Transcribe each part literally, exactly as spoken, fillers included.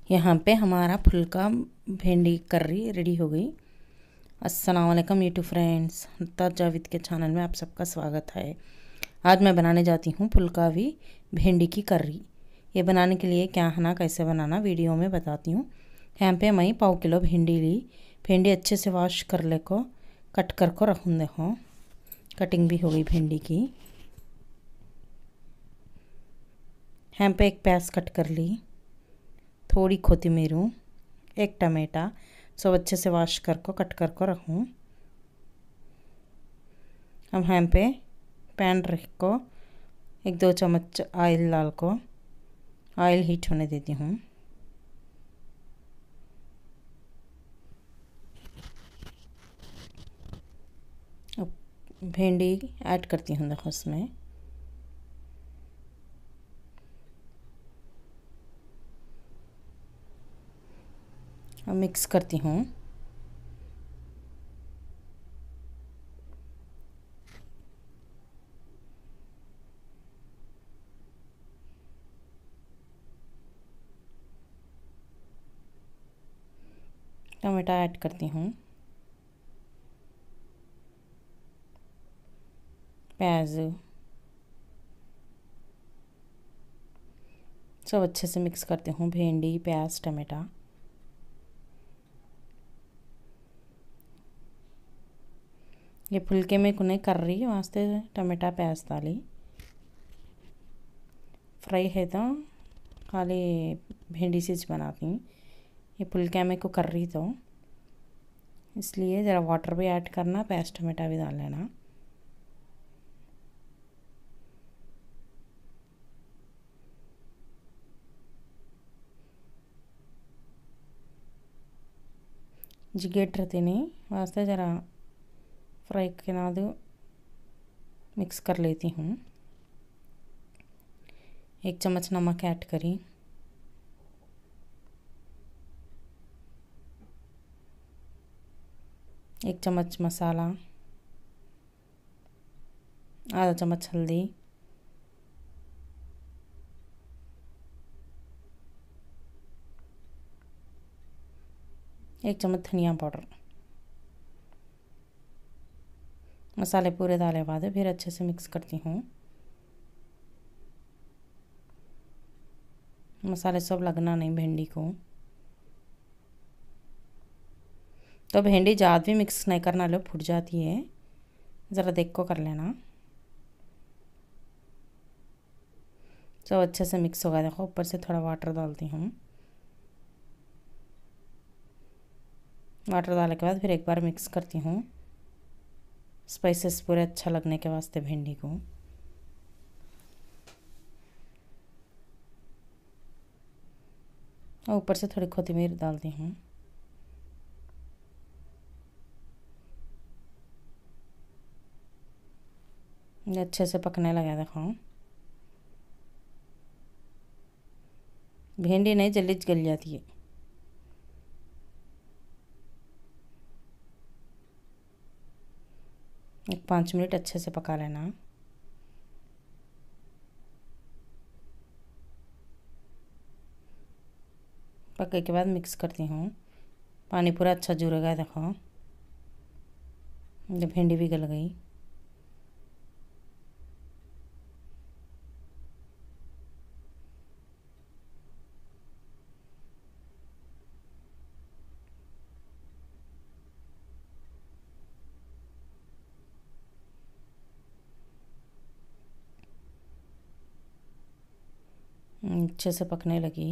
यहाँ पे हमारा फुल्का भिंडी कर्री रेडी हो गई। अस्सलाम वालेकुम यूट्यूब फ्रेंड्स, मुमताज़ जावेद के चैनल में आप सबका स्वागत है। आज मैं बनाने जाती हूँ फुल्का भी भिंडी की कर्री। ये बनाने के लिए क्या है ना, कैसे बनाना वीडियो में बताती हूँ। यहाँ पे मैं पाव किलो भिंडी ली। भिंडी अच्छे से वॉश कर ले को कट कर को रखूँ। देखो कटिंग भी हो गई भिंडी की। यहाँ पे एक प्याज कट कर ली, थोड़ी कोथिमीर, एक टमाटा, सब अच्छे से वॉश कर को कट कर को रखूँ। अब यहाँ पे पैन रख को एक दो चम्मच ऑयल डाल को ऑयल हीट होने देती हूँ। अब भिंडी ऐड करती हूँ। देखो उसमें अब मिक्स करती हूँ। टमाटा ऐड करती हूँ, प्याज, सब अच्छे से मिक्स करती हूँ। भिंडी, प्याज, टमाटा। ये फुल्के में कुने कर रही वास्ते टमाटा प्याज डाली। फ्राई है तो खाली भिंडी से बनाती हूँ। ये फुल्के में को कर रही तो इसलिए ज़रा वाटर भी ऐड करना, प्याज टमाटा भी डाल लेना। जिगेट रहती नहीं वास्ते ज़रा फ्राई के नाद मिक्स कर लेती हूँ। एक चम्मच नमक ऐड करी, एक चम्मच मसाला, आधा चम्मच हल्दी, एक चम्मच धनिया पाउडर। मसाले पूरे डाले बाद फिर अच्छे से मिक्स करती हूँ। मसाले सब लगना नहीं भिंडी को। तो भिंडी ज़्यादा भी मिक्स नहीं करना, लो फूट जाती है, ज़रा देख को कर लेना। सब अच्छे से मिक्स होगा। देखो ऊपर से थोड़ा वाटर डालती हूँ। वाटर डालने के बाद फिर एक बार मिक्स करती हूँ, स्पाइसेस पूरे अच्छा लगने के वास्ते भिंडी को। और ऊपर से थोड़ी कोथिमीर डालती हूँ। ये अच्छे से पकने लगा। देखो भिंडी नहीं जल्दी गल जाती है। एक पाँच मिनट अच्छे से पका लेना। पकने के बाद मिक्स करती हूँ। पानी पूरा अच्छा जुड़ेगा। देखो जब भिंडी भी गल गई। अच्छे से पकने लगी।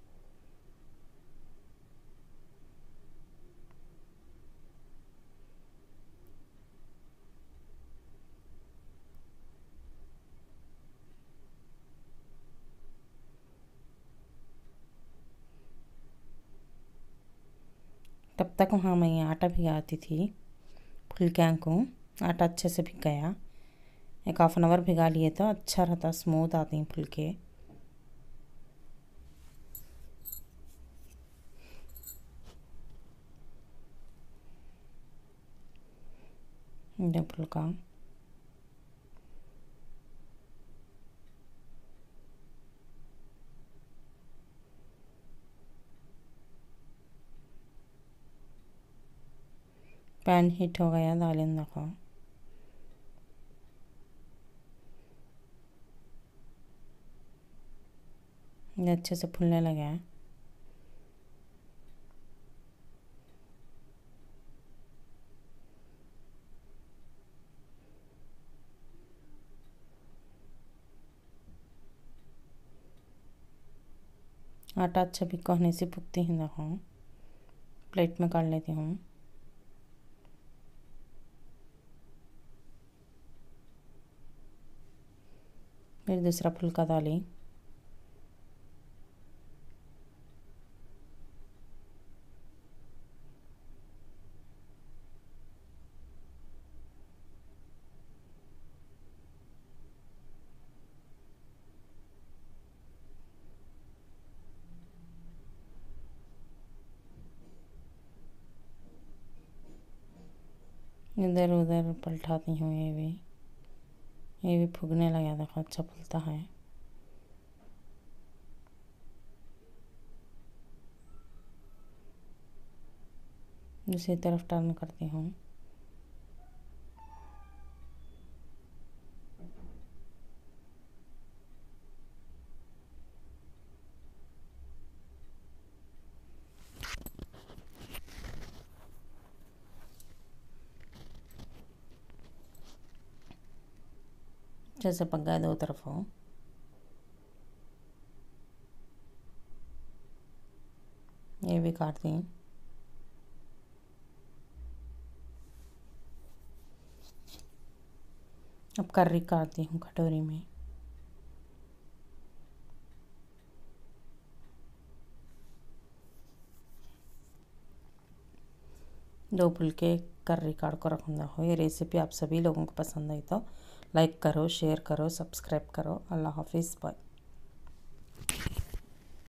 तब तक वहाँ मैं आटा भिगाती थी फुल्कियाँ को। आटा अच्छे से भिग गया। एक हाफ एन आवर भिगा लिए तो अच्छा रहता, स्मूथ आती हैं फुल्के। ये फुल्का पैन हीट हो गया, दालें देखो। ये अच्छे से फूलने लगे हैं। आटा अच्छा भी कहने से फूकती हैं देखो। प्लेट में काट लेती हूँ। फिर दूसरा फुल्का डाली। इधर उधर पलटाती हूँ। ये भी ये भी फूकने लगा देखो, अच्छा फूलता है। दूसरी तरफ टर्न करती हूँ। जैसे पक गया दो तरफ हो। ये भी काटती हूँ। अब कर्री काटती हूँ कटोरी में। दो फुलके कर्री काट को रखूँगा हो। ये रेसिपी आप सभी लोगों को पसंद आई तो लाइक करो, शेयर करो, सब्सक्राइब करो। अल्लाह हाफिज़, बाय।